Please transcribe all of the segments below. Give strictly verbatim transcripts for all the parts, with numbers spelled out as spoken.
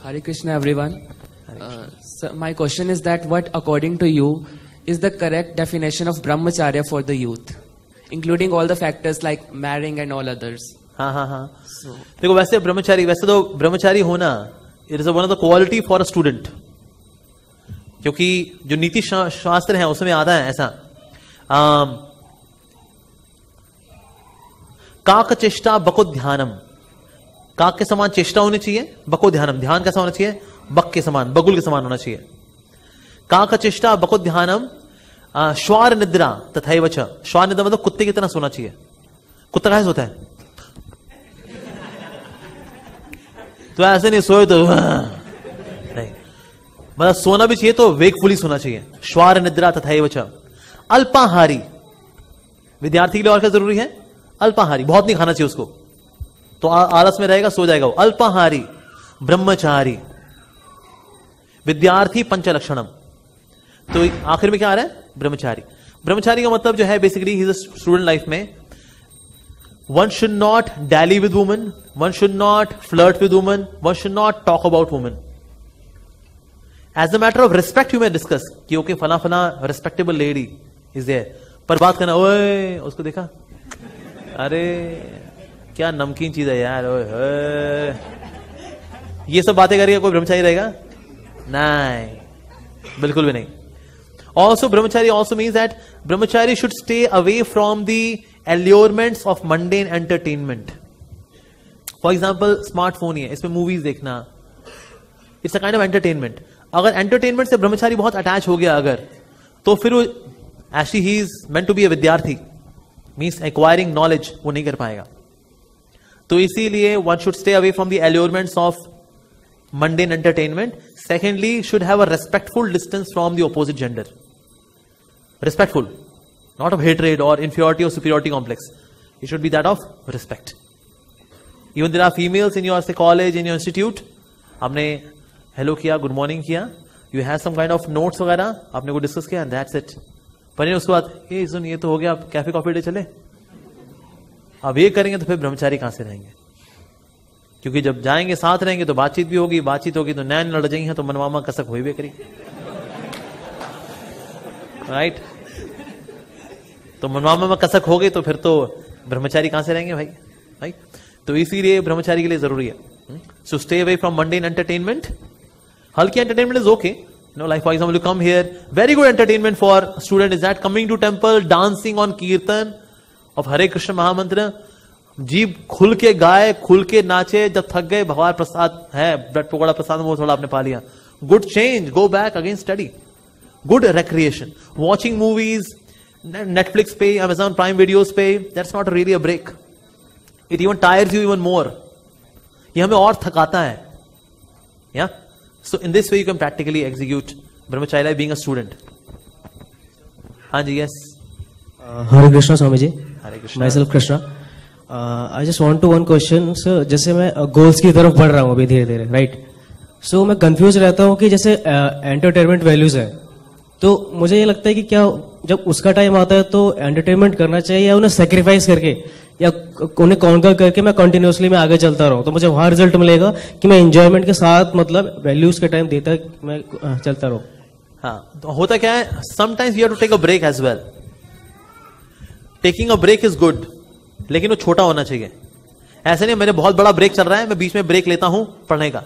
Hare Krishna, everyone. Uh, so my question is that what, according to you, is the correct definition of brahmacharya for the youth, including all the factors like marrying and all others? हाँ हाँ हाँ. So, देखो वैसे ब्रह्मचारी वैसे तो ब्रह्मचारी होना it is one of the quality for a student, क्योंकि जो नीति शास्त्र है उसमें आता है ऐसा आम, काक चेष्टा बको ध्यानम. काक के समान चेष्टा होनी चाहिए, बको ध्यानम, ध्यान कैसा होना चाहिए, बक के समान, बगुल के समान होना चाहिए. काक चेष्टा बको ध्यानम श्वार निद्रा तथैव च. श्वार निद्रा मतलब कुत्ते की तरह सोना चाहिए. कुत्ता कैसे सोता है? तो ऐसे नहीं सोए तो नहीं, मतलब सोना भी चाहिए तो वेकफुली सोना चाहिए. श्वार निद्रा तथैव च. अल्पाहारी, विद्यार्थी के लिए और क्या जरूरी है? अल्पाहारी, बहुत नहीं खाना चाहिए उसको, तो आलस में रहेगा, सो जाएगा वो. अल्पाहारी ब्रह्मचारी विद्यार्थी पंचलक्षणम. तो आखिर में क्या आ रहा है? ब्रह्मचारी. ब्रह्मचारी का मतलब जो है basically he is a student life में one should not dally with woman, one should not flirt with woman, one should not talk about woman. As a matter of respect you में डिस्कस कि okay फला फला respectable lady is there, पर बात करना ओए उसको देखा, अरे क्या नमकीन चीज है यार, ओए ये सब बातें करेगा कोई ब्रह्मचारी रहेगा? नहीं, बिल्कुल भी नहीं. Also brahmachari also means that brahmachari should stay away from the allurements of mundane entertainment. For example, smartphone ही है, इसमें movies देखना, it's a kind of entertainment. अगर entertainment से ब्रह्मचारी बहुत attach हो गया अगर, तो फिर वो actually he is meant to be a विद्यार्थी, means acquiring knowledge, वो नहीं कर पाएगा. तो इसीलिए one should stay away from the allurements of mundane entertainment. Secondly, should have a respectful distance from the opposite gender. Respectful, not of hatred or inferiority or superiority complex. It should be that of respect. Even there are females in your say college, in your institute, आपने hello किया, good morning किया, you have some kind of notes वगैरह, आपने को discuss किया, and that's it. पर उसके बाद ये सुन ये तो हो गया, कैफे कॉफी डे चले. अब ये करेंगे तो फिर ब्रह्मचारी कहां से रहेंगे? क्योंकि जब जाएंगे साथ रहेंगे तो बातचीत भी होगी, बातचीत होगी तो नैन लड़ जाएंगे, तो मनवामा कसक हुई भी करी, राइट? तो मनवामा में कसक हो गई तो फिर तो ब्रह्मचारी कहां से रहेंगे भाई, राइट? तो इसीलिए ब्रह्मचारी के लिए जरूरी है. So stay away from mundane entertainment. हल्की entertainment is okay, no like for example you come here, very good entertainment for student is that coming to temple, dancing on kirtan of Hare Krishna mahamantra, जीव खुल के गाए, खुल के नाचे, जब थक गए भगवान प्रसाद है, ब्रेड पकौड़ा प्रसाद वो थोड़ा आपने पा लिया, good change, go back again study, good recreation. Watching movies Netflix पे, अमेजॉन प्राइम वीडियोस पे, that's not really a break, it even tires you even more, ये हमें और थकाता है. या so in this way you can practically execute brahmachari being a student. हाँ जी, yes. Hare Krishna Swami ji. Hare Krishna. Myself Krishna. I just want to one question sir. जैसे मैं गोल्स uh, की तरफ बढ़ रहा हूँ अभी धीरे धीरे, राइट? सो मैं कंफ्यूज रहता हूँ कि जैसे एंटरटेनमेंट uh, वैल्यूज है, तो मुझे ये लगता है कि क्या जब उसका टाइम आता है तो एंटरटेनमेंट करना चाहिए या उन्हें सेक्रीफाइस करके या उन्हें कॉन्कर करके मैं कंटिन्यूसली मैं आगे चलता रहूँ, तो मुझे वहां रिजल्ट मिलेगा कि मैं एंजॉयमेंट के साथ मतलब वैल्यूज के टाइम देता मैं uh, चलता रहूँ. हाँ, तो होता क्या है, sometimes you have to take a break as well. Taking a break is good, लेकिन वो छोटा होना चाहिए. ऐसे नहीं मेरे बहुत बड़ा ब्रेक चल रहा है, मैं बीच में ब्रेक लेता हूं पढ़ने का,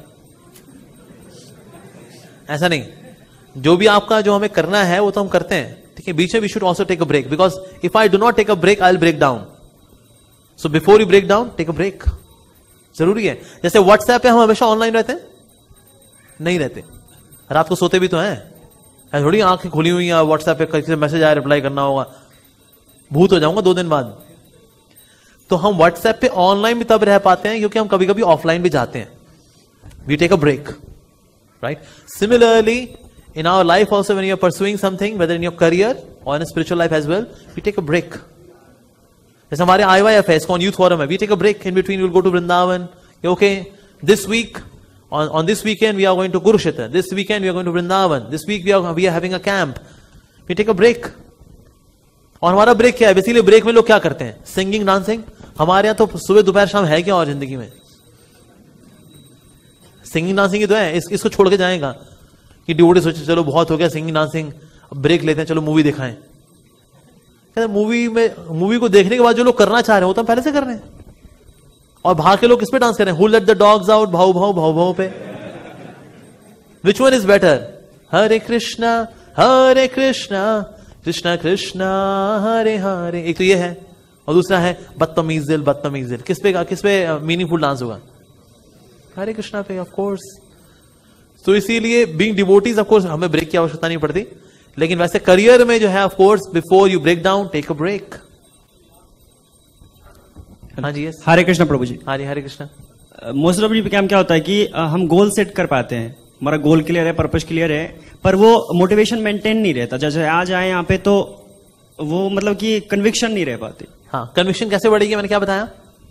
ऐसा नहीं. जो भी आपका जो हमें करना है वो तो हम करते हैं, ठीक है. बीच में we should also take a break, because if I do not take a break I will break down. So before you break down take a break, जरूरी है. जैसे व्हाट्सएप पे हम हमेशा ऑनलाइन रहते हैं? नहीं रहते. रात को सोते भी तो हैं, थोड़ी आंखें खुली हुई है व्हाट्सएप पे किसी मैसेज आया रिप्लाई करना होगा, भूत हो जाऊंगा दो दिन बाद. तो हम व्हाट्सएप पे ऑनलाइन भी तब रह पाते हैं क्योंकि हम कभी कभी ऑफलाइन भी जाते हैं. We take a break, right? Similarly in our life also when you are pursuing something, whether in your career और in spiritual life as well, we take a break. जैसे हमारे आई वाई एफ है, ISKCON youth forum है, we take a break in between. Will go to Vrindavan, okay this week on on this weekend we are going to Kurukshetra, this weekend we are going to Vrindavan, this week we are we are having a camp, we take a break. और हमारा break क्या है? Basically break में लोग क्या करते हैं? Singing, dancing. हमारे यहां तो सुबह दोपहर शाम है क्या और जिंदगी में? सिंगिंग डांसिंग ही तो है, इस, इसको छोड़ के जाएगा कि डिवोटी सोचे चलो बहुत हो गया सिंगिंग डांसिंग, अब ब्रेक लेते हैं, चलो मूवी दिखाएं। कहते मूवी में, मूवी को देखने के बाद जो लोग करना चाह रहे हैं वो तो हम पहले से कर रहे हैं, और बाहर के लोग किस पे डांस कर रहे हैं? Who let the dogs out, भाव भाव भाव भाव पे। Which one is better? Hare Krishna Hare Krishna Krishna Krishna Hare Hare, एक तो ये है, और दूसरा है बदतमीज दिल बदतमीज दिल। किस पे किस पे मीनिंगफुल डांस होगा? हरे कृष्णा पे, ऑफ कोर्स। तो इसीलिए बीइंग डिवोटीज ऑफ कोर्स हमें ब्रेक की आवश्यकता नहीं पड़ती, लेकिन वैसे करियर में जो है of course before you break down take a break. हाँ जी, yes. Hare Krishna prabhu ji. Hare Hare Krishna. Most of the time क्या होता है कि अ, हम गोल सेट कर पाते हैं, हमारा गोल क्लियर है, पर्पस क्लियर है, पर वो मोटिवेशन मेंटेन नहीं रहता। जैसे आज आए यहाँ पे तो वो मतलब कि कन्विक्शन नहीं रह पाती। हाँ, कन्विक्शन कैसे बढ़ेगी? मैंने क्या बताया?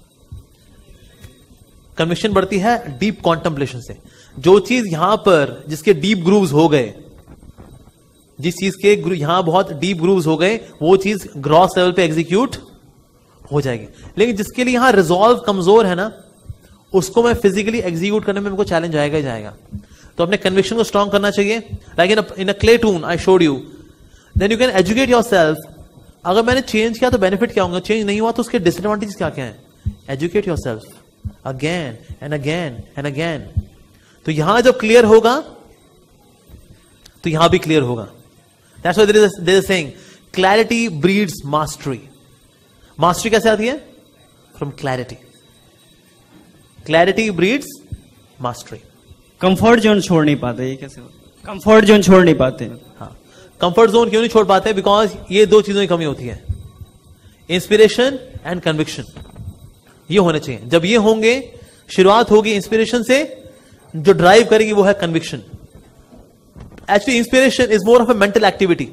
कन्विक्शन बढ़ती है डीप कॉन्टेम्पलेशन से। जो चीज यहां पर जिसके डीप ग्रूव्स हो गए, जिस चीज के यहां बहुत डीप ग्रूव्स हो गए, वो चीज ग्रॉस लेवल पे एग्जीक्यूट हो जाएगी। लेकिन जिसके लिए यहां रिजॉल्व कमजोर है ना, उसको मैं फिजिकली एग्जीक्यूट करने में मेरे को चैलेंज आएगा ही जाएगा। तो अपने कन्विक्शन को स्ट्रॉन्ग करना चाहिए। Like in in a cartoon I showed you, then you can educate yourself. अगर मैंने चेंज किया तो बेनिफिट क्या होगा, चेंज नहीं हुआ तो उसके डिसएडवांटेज क्या क्या है? Educate yourself again and again and again. तो यहां जब क्लियर होगा तो यहां भी क्लियर होगा। That's why there is there is saying clarity breeds mastery. Mastery कैसे आती है? From clarity. Clarity breeds mastery. Comfort zone छोड़ नहीं पाते, ये कैसे होता? कंफर्ट जोन छोड़ नहीं पाते। हाँ, कंफर्ट जोन क्यों नहीं छोड़ पाते? बिकॉज ये दो चीजों की कमी होती है, इंस्पिरेशन एंड कन्विक्शन। ये होने चाहिए। जब ये होंगे, शुरुआत होगी इंस्पिरेशन से, जो ड्राइव करेगी वो है conviction. Actually inspiration is more of a mental activity,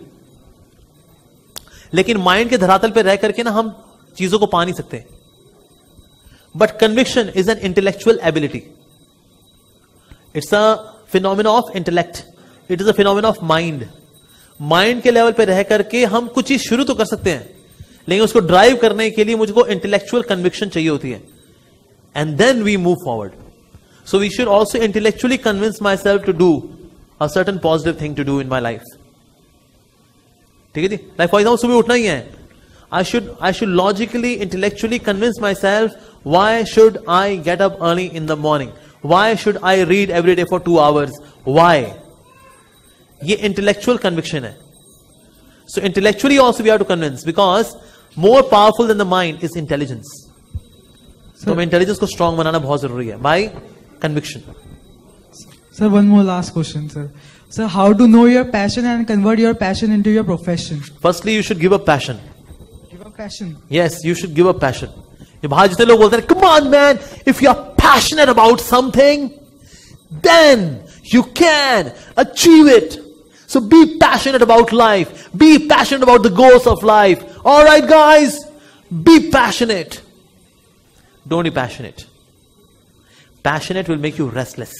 लेकिन माइंड के धरातल पे रह करके ना हम चीजों को पा नहीं सकते। But conviction is an intellectual ability. It's a phenomena of intellect, it is a phenomena of mind. Mind के लेवल पे रह करके हम कुछ चीज शुरू तो कर सकते हैं, लेकिन उसको ड्राइव करने के लिए मुझको इंटेलेक्चुअल कन्विक्शन चाहिए होती है, and then we move forward. So we should also intellectually convince myself to do a certain positive thing to do in my life. ठीक है जी? लाइक फॉर एग्जाम्पल सुबह उठना ही है, I should I should logically intellectually convince myself why should I get up early in the morning, why should I read every day for two hours, why. ये intellectual conviction है। So intellectually also we have to convince, because more powerful than the mind is intelligence. तो intelligence को strong बनाना बहुत जरूरी है by conviction. Sir, one more last question, sir. Sir, how to know your passion and convert your passion into your profession? Firstly, you should give up passion. Give up passion. Yes, you should give up passion. ये बाहर जितने लोग बोलते हैं, come on man, if you are passionate about something, then you can achieve it. So be passionate about life. Be passionate about the goals of life. All right, guys, be passionate. Don't be passionate. Passionate will make you restless.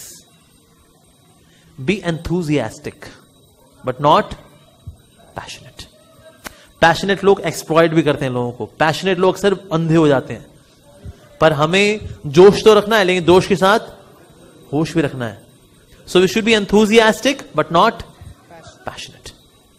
Be enthusiastic, but not passionate. Passionate लोग exploit भी करते हैं लोगों को. Passionate लोग अक्सर अंधे हो जाते हैं. पर हमें जोश तो रखना है, लेकिन जोश के साथ होश भी रखना है. So we should be enthusiastic, but not passionate.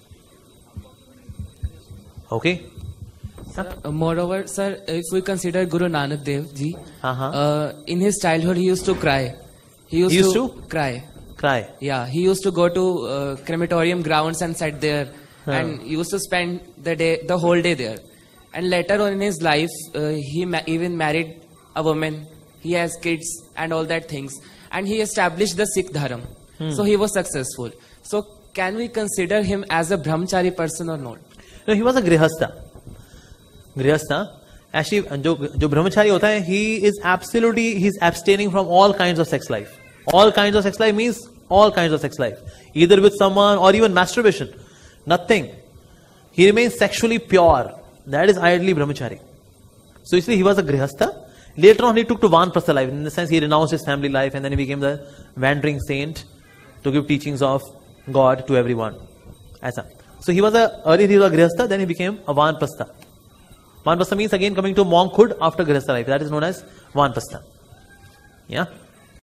Okay? Uh, moreover, sir, if we consider Guru Nanak Dev Ji, Uh-huh. uh, in his childhood he used to cry. He used, He used to, to? cry. Cry. Yeah, he used to go to uh, crematorium grounds and sit there, Huh. and used to spend the day, the whole day there. And later on in his life, uh, he ma- even married a woman. He has kids and all that things, and he established the Sikh Dharma. So he was successful. So can we consider him as a brahmachari person or not? No, he was a grihastha. Grihastha. Actually, जो जो ब्रह्मचारी होता है, he is absolutely he is abstaining from all kinds of sex life. All kinds of sex life means all kinds of sex life, either with someone or even masturbation. Nothing. He remains sexually pure. That is ideally brahmachari. So you see, he was a grihastha. Later on, he took to Vanprastha life. In the sense, he renounced his family life, and then he became the wandering saint to give teachings of God to everyone. Aisa. So he was a earlier he was a grihastha, then he became a Vanprastha. Vanprastha means again coming to monkhood after grihastha life. That is known as Vanprastha. Yeah.